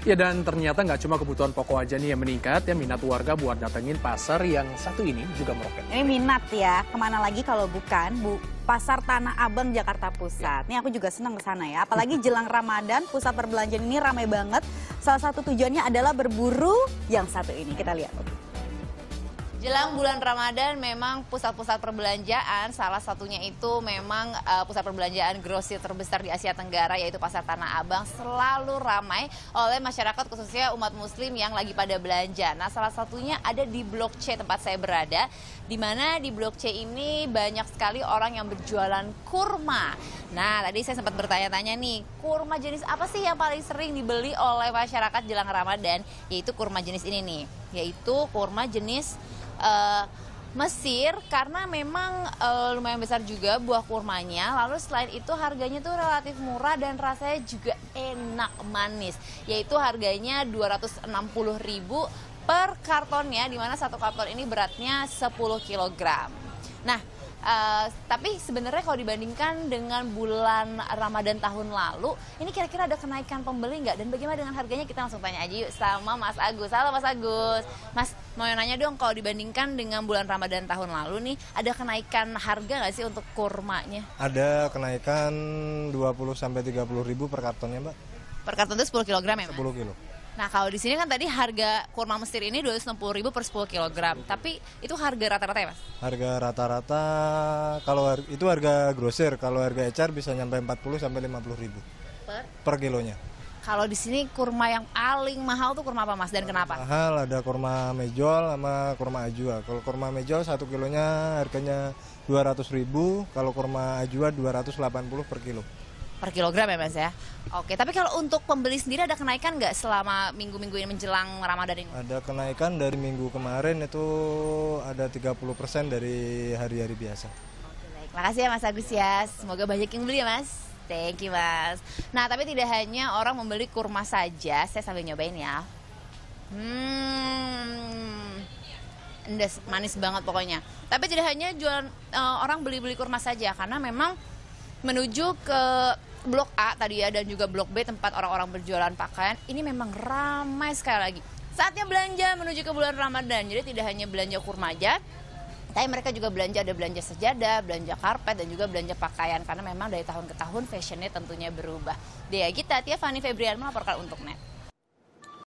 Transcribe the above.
Ya, dan ternyata nggak cuma kebutuhan pokok aja nih yang meningkat, ya minat warga buat datengin pasar yang satu ini juga meroket. Ini minat ya, kemana lagi kalau bukan Pasar Tanah Abang Jakarta Pusat. Ini aku juga senang ke sana ya, apalagi jelang Ramadan, pusat perbelanjaan ini ramai banget. Salah satu tujuannya adalah berburu yang satu ini, kita lihat. Jelang bulan Ramadan memang pusat-pusat perbelanjaan, salah satunya itu memang pusat perbelanjaan grosir terbesar di Asia Tenggara yaitu Pasar Tanah Abang selalu ramai oleh masyarakat khususnya umat muslim yang lagi pada belanja. Nah, salah satunya ada di Blok C tempat saya berada, di mana di Blok C ini banyak sekali orang yang berjualan kurma. Nah, tadi saya sempat bertanya-tanya nih, kurma jenis apa sih yang paling sering dibeli oleh masyarakat jelang Ramadan? Yaitu kurma jenis ini nih, yaitu kurma jenis Mesir, karena memang lumayan besar juga buah kurmanya. Lalu selain itu harganya tuh relatif murah dan rasanya juga enak manis. Yaitu harganya 260.000 per kartonnya, dimana satu karton ini beratnya 10 kg. Nah, tapi sebenarnya kalau dibandingkan dengan bulan Ramadan tahun lalu, ini kira-kira ada kenaikan pembeli nggak? Dan bagaimana dengan harganya? Kita langsung tanya aja yuk sama Mas Agus. Halo Mas Agus. Mas, mau nanya dong, kalau dibandingkan dengan bulan Ramadan tahun lalu nih, ada kenaikan harga nggak sih untuk kurmanya? Ada kenaikan 20-30 ribu per kartonnya, Mbak. Per karton itu 10 kg ya, Mas? 10 kilo. Nah, kalau di sini kan tadi harga kurma Mesir ini 260.000 per 10 kg. Tapi itu harga rata-rata ya, Mas? Harga rata-rata kalau itu harga grosir, kalau harga ecar bisa nyampe 40 sampai 50 ribu per kilonya. Kalau di sini kurma yang paling mahal tuh kurma apa, Mas, dan kenapa? Mahal ada kurma mejol sama kurma ajwa. Kalau kurma mejol 1 kilonya harganya 200 ribu, kalau kurma ajwa 280 per kilo. Per kilogram ya, Mas ya? Oke, tapi kalau untuk pembeli sendiri ada kenaikan nggak selama minggu-minggu ini menjelang Ramadan ini? Ada kenaikan dari minggu kemarin itu ada 30% dari hari-hari biasa. Oke, baik. Makasih ya Mas Agus ya. Semoga banyak yang beli ya, Mas. Thank you, Mas. Nah, tapi tidak hanya orang membeli kurma saja, saya sambil nyobain ya. Endes, manis banget pokoknya. Tapi tidak hanya jualan orang beli-beli kurma saja, karena memang menuju ke Blok A tadi ya dan juga Blok B tempat orang-orang berjualan pakaian ini memang ramai sekali lagi. Saatnya belanja menuju ke bulan Ramadan. Jadi tidak hanya belanja kurma aja, tapi mereka juga ada belanja sejadah, belanja karpet dan juga belanja pakaian karena memang dari tahun ke tahun fashionnya tentunya berubah. Dea Gita, Tia Fani Febrian melaporkan untuk NET.